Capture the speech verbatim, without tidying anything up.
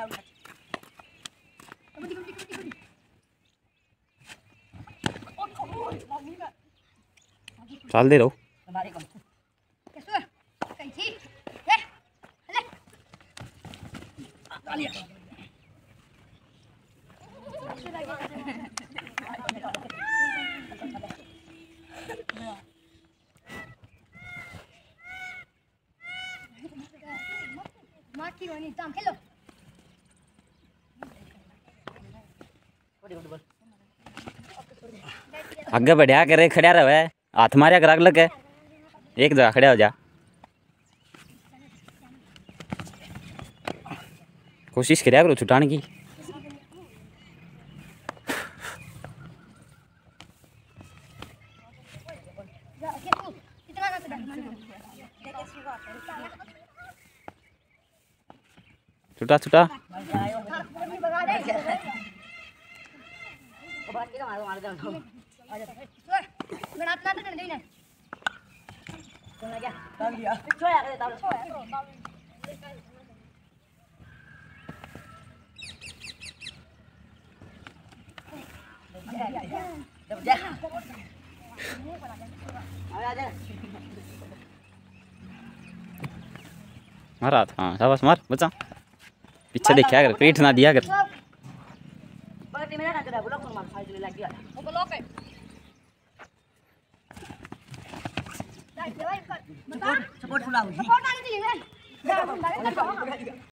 चल दे रहो आगे बढ़िया करे खड़ा रहे हाथ मारिया कर लग के एक जगह खड़ा हो जा कोशिश करिया करो छुटाने की छुटा छुटा मारा था हाँ शाबाश मार बच्चा पीछे देखा कर पीठ ना दिया कर सपोर्ट फुला